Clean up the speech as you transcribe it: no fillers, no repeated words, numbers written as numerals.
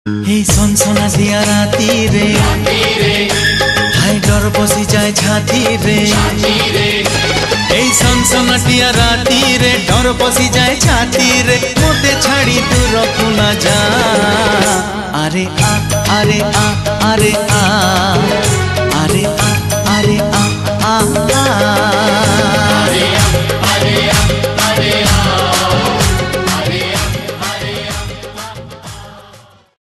এই সনসনা দিয়া রাতি রে হাই ডর বসি যায় ছাতি রে এই সনসনা দিয়া রাতি রে ডর বসি যায় ছাতি রে মতে ছাড়ি দূর কোনা যা আরে আ আরে আ আরে